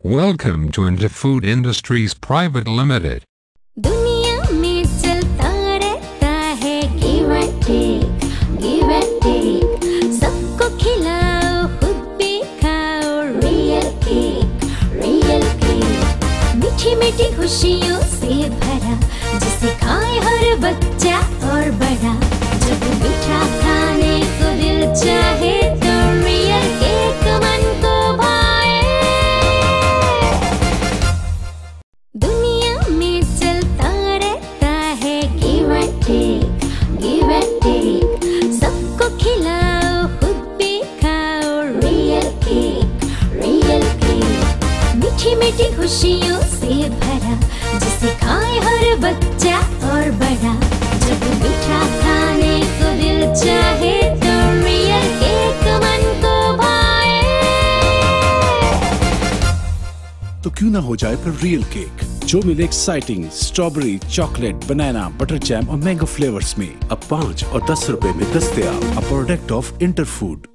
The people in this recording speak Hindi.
Welcome to Interfood Industries Private Limited. दुनिया में चलता रहता है give and take, सबको खिलाओ खुद भी खाओ real cake, मीठी मीठी खुशियों से भरा जिसे खाए हर बच्चा और बड़ा। जब मीठा खाने को दिल चाहे तो real cake मन को भाए। दुनिया में चलता रहता है give and take, सबको खिलाओ खुद भी खाओ real cake, मीठी मीठी खुशियों से भरा जिसे खाए हर बच्चा और बड़ा। जब मीठा खाने को दिल चाहे तो real cake मन को भाए। तो क्यों ना हो जाए पर रियल केक जो मिले exciting strawberry, chocolate, banana, butter jam और मैंगो फ्लेवर्स में अब 5 और 10 रुपए में दस्तयाब। A product of इंटरफूड।